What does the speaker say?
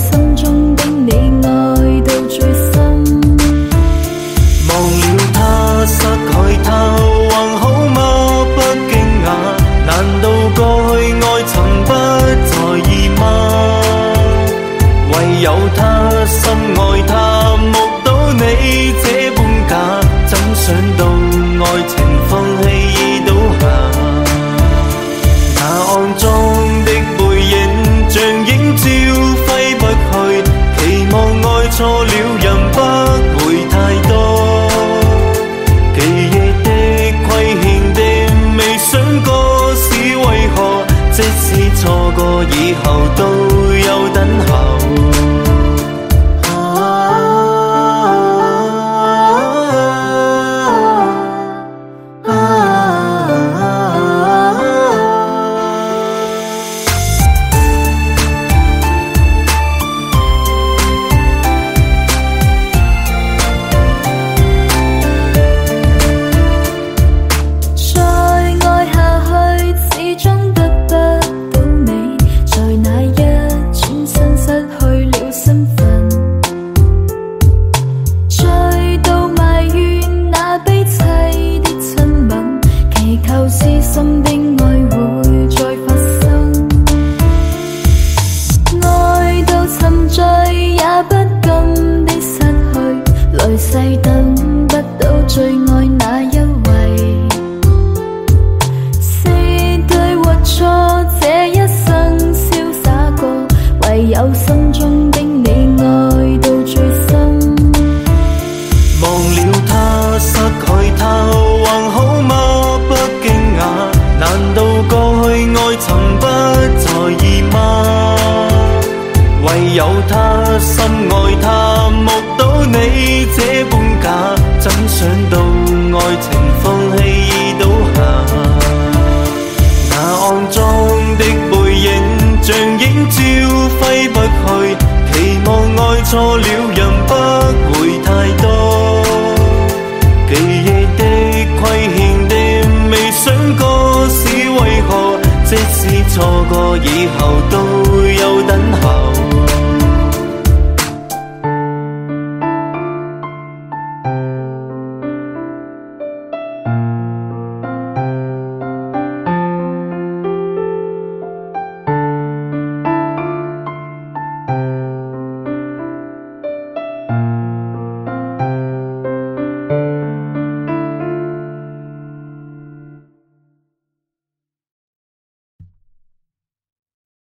心中的你愛到最深。 忘了他，失去他，還好嗎？不驚訝，難道過去愛曾不在意嗎？唯有他，深愛他，目睹你這般假，怎想到愛情放棄已倒下？那暗中的背影，像映照揮不去，期望愛錯了人不會太多。記憶的虧欠的，未想過是為何？即使錯過以後都有等候。唯有他，深愛他，目睹你這般假，怎想到愛情放棄已倒下？那暗中的背影，像映照揮不去，期望愛錯了人不會太多。記憶的虧欠的，未想過是為何？即使錯過以後都